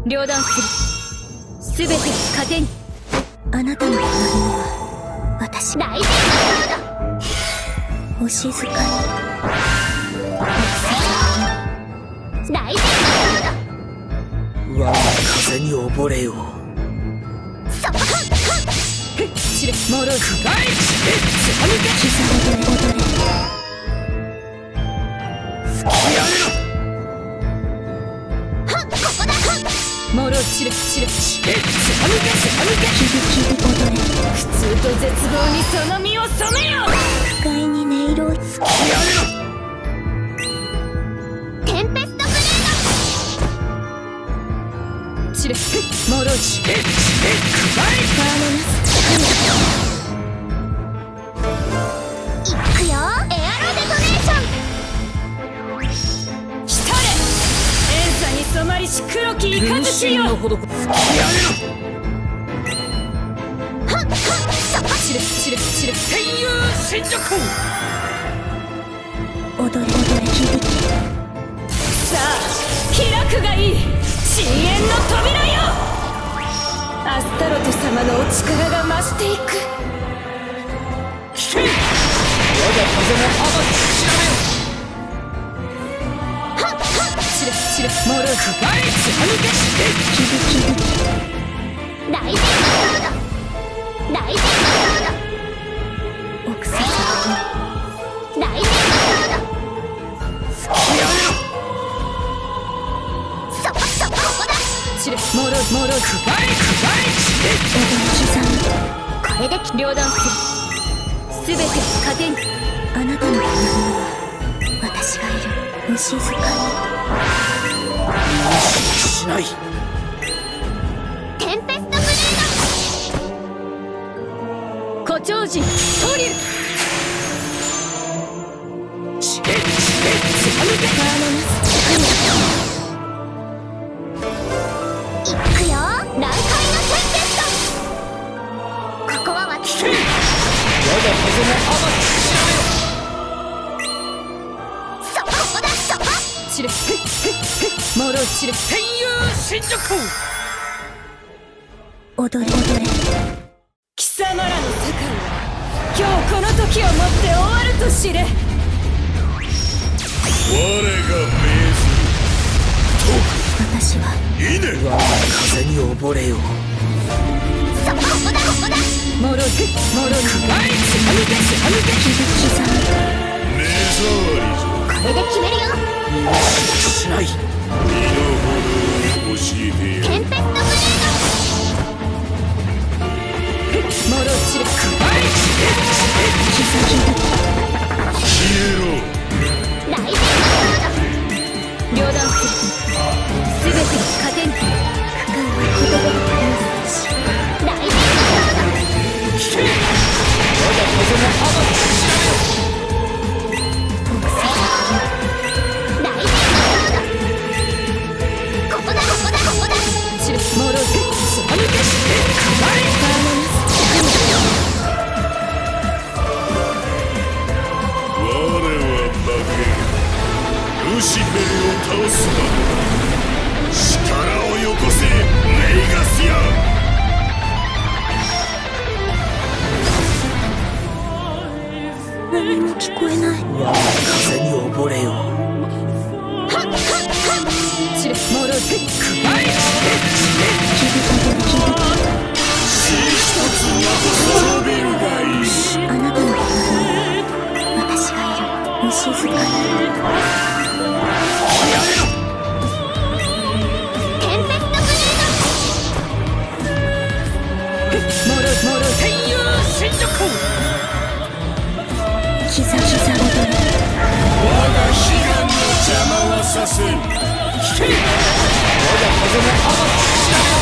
両断する。すべて糧に。 あなたの隣には私が。 大事お静かに。 大事我が風に溺れよ。 そっはっはっ散れもろくらい貫け。 膝で踊れ。 やめろ。 はっここだ。はっもろ散れ散れ貫け。 響きで踊れ。 苦痛と絶望にその身を染めよ。 不快に音色をやめろ。 テンペストブレード。散れもろちくらい。いくよ。エアロデトネーション。来たれ。遠さに染まりし黒き雷よ。 分身のほどこ。やめろ。 はっはっそこ散れ散れ散れ天遊神女行。 踊れ響き。 さあ開くがいい。深淵の扉よ。アスタロト様のお力が増していく。 聞け。我が風のアマチ調べよ。 はっはっ散れ散れもろくらい貫け。 響き大事だ。大事だ。 奥さん大事だ。 やめろ。 そこそこここだ。散れもろくらい踊り刻む。 これで両断する。すべて糧に。 あなたの隣には私がいる。お静かしない。 テンペストブレード。胡蝶人トリュー。貫け。いくよ。難解のテンペスト。ここは私。 我が風のアマチ調そこだそこ。散れもろ散れ天遊神女行。 に踊れ踊れ。 貴様らの世界は今日この時をもって終わると知れ。 我が命私はず稲。 我が風に溺れよ。 そこだここだ。もろくらい貫け。 響き刻む。 目障りじゃ。 これで決めるよ。 しない。 身の程を教えてやる。 テンペストブレード。もろ散れ消えろ。 大事だ。両断する。すべて糧に。 深いは言葉が難しい。 大事だ。 聞け。我が風のアマチ調べよ。 奥さん大事だ。ここだここだここだ。散れもろく貫け。 我は負けん。ルシフェルを倒すまで力をよこせレイガスや。 何も聞こえない。 我が風に溺れよ。 散れもろく飛べるがいい。 あなたの隣に私がいる。お静かに。 テンペストブレード。もろ天遊神女行。 膝膝踊れ。 我が悲願の邪魔はさせん。 聞け。我が風のアマチ調べよ。